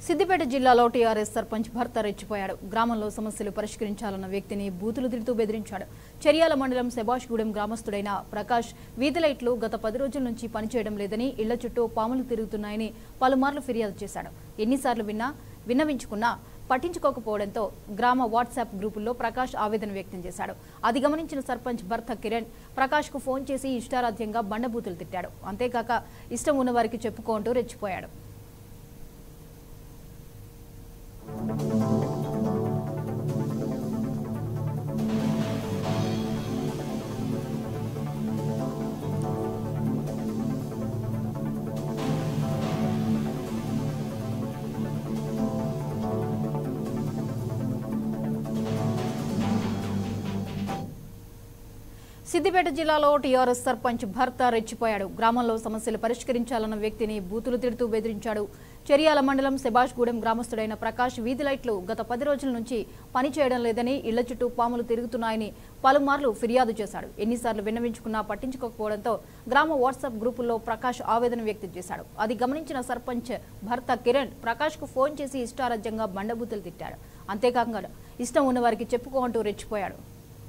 సిద్దిపేట జిల్లాలో టీఆర్ఎస్ సర్పంచ్ భర్త రెచ్చిపోయాడు. గ్రామంలో సమస్యలు పరిష్కరించాలన్న వ్యక్తిని బూతులు తిడుతూ బెదిరించాడు. చెరియాల మండలం సెబాష్గూడెం గ్రామస్తుడైన ప్రకాష్ వీధి లైట్లు గత 10 రోజుల నుంచి పనిచేయడం లేదని, ఇళ్ల చుట్టూ పాములు తిరుగుతున్నాయని పలుమార్లు ఫిర్యాదు చేశాడు. ఎన్నిసార్లు విన్నవించుకున్నా పట్టించుకోకపోవడంతో గ్రామ వాట్సాప్ గ్రూపుల్లో ప్రకాష్ ఆవేదన వ్యక్తం చేశాడు. అది గమనించిన సర్పంచ్ భర్త కిరణ్ ప్రకాష్ కు ఫోన్ చేసి ఇష్టారాధ్యంగా బండబూతులు తిట్టాడు. అంతేకాక ఇష్టం ఉన్న వారికి చెప్పుకుంటూ రెచ్చిపోయాడు. సిద్దిపేట జిల్లాలో టీఆర్ఎస్ సర్పంచ్ భర్త రెచ్చిపోయాడు. గ్రామంలో సమస్యలు పరిష్కరించాలన్న వ్యక్తిని బూతులు తిడుతూ బెదిరించాడు. చెరియాల మండలం సెబాష్గూడెం గ్రామస్తుడైన ప్రకాష్ వీధి లైట్లు గత 10 రోజుల నుంచి పనిచేయడం లేదని, ఇళ్ల చుట్టూ పాములు తిరుగుతున్నాయని పలుమార్లు ఫిర్యాదు చేశాడు. ఎన్నిసార్లు విన్నవించుకున్నా పట్టించుకోకపోవడంతో గ్రామ వాట్సాప్ గ్రూపుల్లో ప్రకాష్ ఆవేదన వ్యక్తం చేశాడు. అది గమనించిన సర్పంచ్ భర్త కిరణ్ ప్రకాష్ కు ఫోన్ చేసి ఇష్టారాజ్యంగా బండబూతులు తిట్టాడు. అంతేకాక ఇష్టం ఉన్న వారికి చెప్పుకుంటూ రెచ్చిపోయాడు.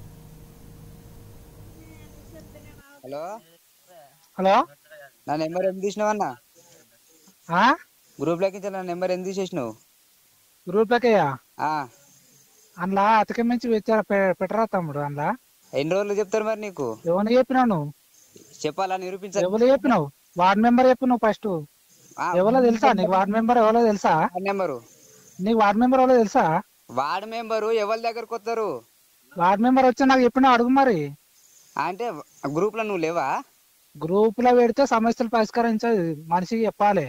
హలో హలో నా నెంబర్ ఎందుకు తీసినావు అన్న? గ్రూప్ లోకి నా నెంబర్ ఎందుకు తీసేసినావు? గ్రూప్ లోకయ్యా అందులో అతక మించి పెట్టరా తమ్ముడు. అందులో ఎన్ని రోజులు చెప్తారు మరి? నీకు ఎవరు చెప్పినావు? నువ్వు చెప్పాలా? నిరూపించాలి. ఎవరు చెప్పినావు? వార్డ్ మెంబర్ చెప్పు. నువ్వు ఫస్ట్ ఎవరో తెలుసా నీకు? వార్డ్ మెంబర్ ఎవరో తెలుసా? నెంబరు నీకు వార్డ్ మెంబర్ ఎవరో తెలుసా? వార్డ్ మెంబరు ఎవరి దగ్గరకు వస్తారు? వార్డ్ మెంబర్ వచ్చి నాకు చెప్పినా అడుగు. మరి అంటే గ్రూప్ లో నువ్వు లేవా? గ్రూప్ లో పెడితే సమస్యలు పరిష్కరించేది మనిషికి చెప్పాలి.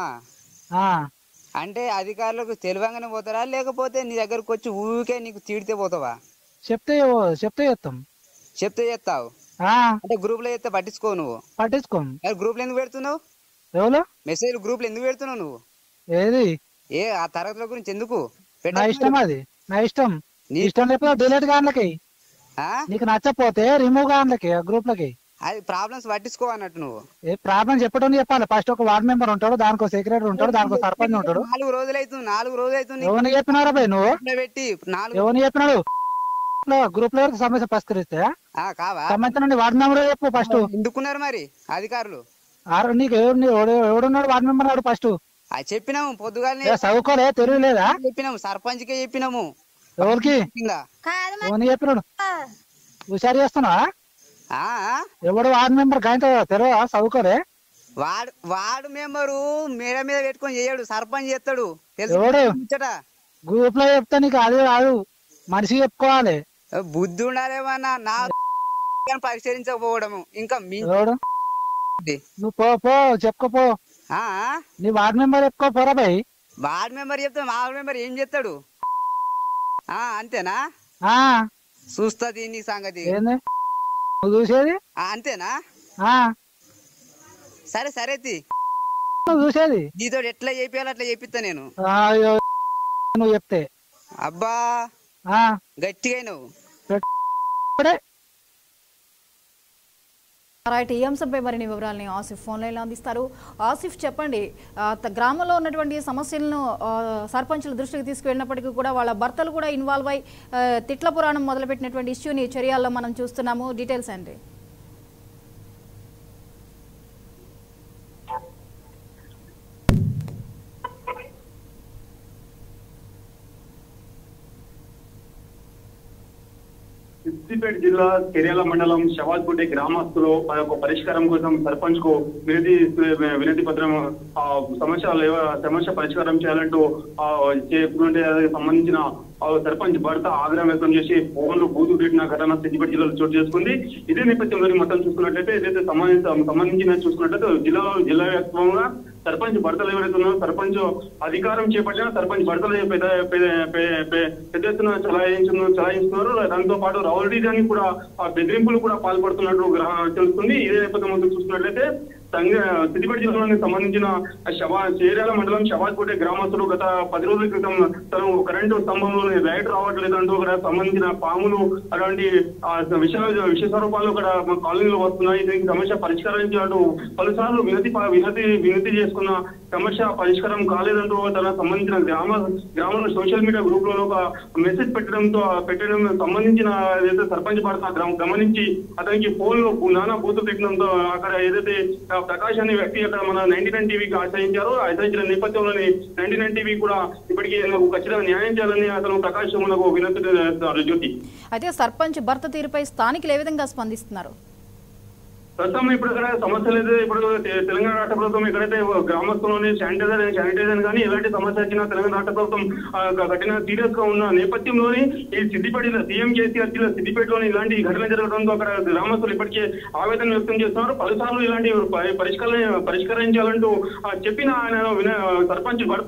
అంటే అధికారులకు తెలివంగానే పోతారా, లేకపోతే నీ దగ్గరకు వచ్చి ఊరికే నీకు తీడితే పోతావా? చెప్తే చేస్తాం. చెప్తే చేస్తావు అంటే గ్రూప్ లో చేస్తే పట్టించుకో. నువ్వు పట్టించుకో. గ్రూప్ లో ఎందుకు పెడుతున్నావు? ఎవరు మెసేజ్ గ్రూప్ లో ఎందుకు పెడుతున్నావు నువ్వు? ఏది ఆ తరగతుల గురించి ఎందుకు? నా ఇష్టం. అది నా ఇష్టం. నీ ఇష్టం లేకపోతే డిలీట్ గాన్లకి, నీకు నచ్చపోతే రిమూవ్ గాన్లకి, గ్రూప్ లకి. అది ప్రాబ్లమ్స్ పట్టించుకో అన్నట్టు. నువ్వు ఏ ప్రాబ్లం చెప్పడం చెప్పాలి. ఫస్ట్ ఒక వార్డ్ మెంబర్ ఉంటాడు, దానికో సెక్రటరీ ఉంటాడు, దానికో సర్పంచ్ ఉంటాడు. 4 రోజులు అవుతుంది. ఎవరిని చెప్పినారా భయ్? నువ్వు పెట్టి ఎవరిని చెప్పినాడు? గ్రూప్ లో సమస్య పరిష్కరిస్తే సంబంధించిన వార్డ్ మెంబర్ చెప్పు ఫస్ట్. ఎందుకున్నారు మరి అధికారులు? నీకు ఎవడున్నాడు వార్డ్ మెంబర్ నాడు? ఫస్ట్ చెప్పినాము పొద్దుగానే. చదువుకోలే? తెలియలేదా? చెప్పినాము, సర్పంచ్ కే చెప్పినాము. ఎవరికి ఎవరిని చెప్పినాడు? హుషారు చేస్తున్నావా? ఎవడు వార్డ్ మెంబర్ గాయంతో తెలియదా? చదువుకోలే? వార్డు మెంబరు మేడ మీద పెట్టుకొని చేయడు, సర్పంచ్ చేస్తాడు. ఎవడు గ్రూప్ లో చెప్తా నీకు? అది కాదు, మనిషికి చెప్పుకోవాలి. బుద్ధి ఉండాలేమన్నా. నా పరిష్కరించకపోవడము ఇంకా నువ్వు పో చెప్పుకోపో. నీ వార్డ్ మెంబర్ చెప్పుకో పోరా భయ్. వార్డ్ మెంబర్ చెప్తే వార్డ్ మెంబర్ ఏం చేస్తాడు? అంతేనా? చూస్తుంది నీ సంగతి. నువ్వు చూసేది అంతేనా? సరే సరే చూసేది. నీతో ఎట్లా చేపియాలి అట్లా చేపిస్తా నేను. నువ్వు చెప్తే అబ్బా గట్టిగా నువ్వు. రైట్, ఈ అంశంపై మరిన్ని వివరాలని ఆసిఫ్ ఫోన్ లైన్లో అందిస్తారు. ఆసిఫ్, చెప్పండి, గ్రామంలో ఉన్నటువంటి సమస్యలను సర్పంచుల దృష్టికి తీసుకువెళ్ళినప్పటికీ కూడా వాళ్ళ భర్తలు కూడా ఇన్వాల్వ్ అయ్యి తిట్ల పురాణం మొదలుపెట్టినటువంటి ఇష్యూని చర్యల్లో మనం చూస్తున్నాము. డీటెయిల్స్ అండి. సిద్దిపేట జిల్లా చెరియాల మండలం షవాజ్పూటే గ్రామస్తులు ఒక పరిష్కారం కోసం సర్పంచ్ కు వినతి పత్రం సమస్య పరిష్కారం చేయాలంటూ చెప్పుకుంటే సంబంధించిన సర్పంచ్ భర్త ఆగ్రహం వ్యక్తం చేసి ఫోన్లు బూతు పెట్టిన ఘటన సిద్దిపేట జిల్లాలో చోటు చేసుకుంది. ఇదే నేపథ్యంలో మొత్తం చూసుకున్నట్లయితే ఏదైతే సంబంధించిన చూసుకున్నట్లయితే జిల్లా వ్యాప్తంగా సర్పంచ్ భర్తలు ఎవరైతే ఉన్నారో, సర్పంచ్ అధికారం చేపట్టిన సర్పంచ్ భర్తలు పెద్ద ఎత్తున చలాయిస్తున్నారు. దాంతో పాటు రౌడీజాన్ని కూడా బెదిరింపులు కూడా పాల్పడుతున్నట్టు తెలుస్తుంది. ఇదే నేపథ్యం చూసుకున్నట్లయితే సిద్దిపేట జిల్లాకి సంబంధించిన చేర్యాల మండలం షవాజ్పూటే గ్రామస్తులు గత 10 రోజుల క్రితం తను కరెంటు స్తంభంలోని లైట్ రావట్లేదంటూ అక్కడ సంబంధించిన పాములు అలాంటి విష స్వరూపాలు అక్కడ కాలనీలో వస్తున్నాయి. దీనికి సమస్య పరిష్కరించాలంటూ పలుసార్లు వినతి చేసుకున్న సమస్య పరిష్కారం కాలేదంటూ తన సంబంధించిన గ్రామంలో సోషల్ మీడియా గ్రూప్ లో ఒక మెసేజ్ పెట్టడం సంబంధించిన ఏదైతే సర్పంచ్ భర్త గమనించి అతనికి ఫోన్ లో నానా బూతులు పెట్టడంతో అక్కడ ఏదైతే ప్రకాష్ అనే వ్యక్తి అక్కడ మన 99 టీవీకి ఆశ్రయించిన నేపథ్యంలోని 99 టీవీ కూడా ఇప్పటికీ ఖచ్చితంగా న్యాయం చేయాలని అతను ప్రకాష్ మనకు వినతి చేస్తున్నారు. జ్యోతి, అయితే సర్పంచ్ భర్త తీరుపై స్థానికులు ఏ విధంగా స్పందిస్తున్నారు? ప్రస్తుతం ఇప్పుడు ఇక్కడ సమస్యలు అయితే ఇప్పుడు తెలంగాణ రాష్ట్ర ప్రభుత్వం ఎక్కడైతే గ్రామస్తుల్లోని శానిటైజర్ కానీ ఎలాంటి సమస్య వచ్చినా తెలంగాణ రాష్ట్ర ప్రభుత్వం కఠిన సీరియస్ గా ఉన్న నేపథ్యంలోని ఈ సిద్దిపేట సీఎం కేసీఆర్ జిల్లా సిద్దిపేటలోని ఇలాంటి ఘటన జరగడంతో అక్కడ గ్రామస్తులు ఇప్పటికే ఆవేదన వ్యక్తం చేస్తున్నారు. పలుసార్లు ఇలాంటి పరిష్కరించాలంటూ చెప్పిన ఆయన సర్పంచ్ భర్త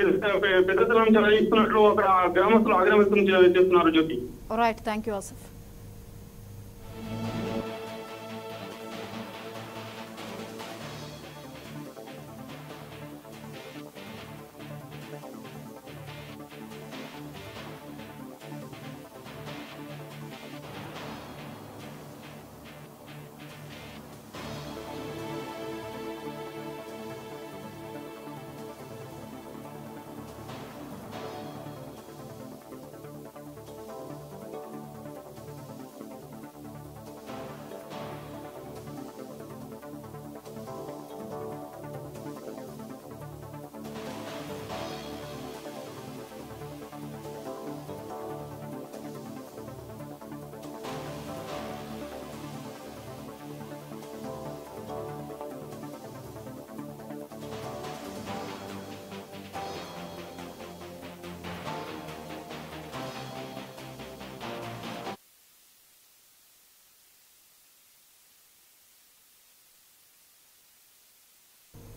పెద్దతనం చెలాయిస్తున్నట్లు అక్కడ గ్రామస్తులు ఆగ్రహం వ్యక్తం చేస్తున్నారు. Jyothi, right, thank you Asif.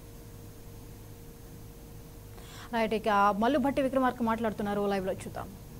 Right, ఇక మల్లు భట్టి విక్రమార్క మాట్లాడుతున్నారు, లైవ్ లో చూద్దాం.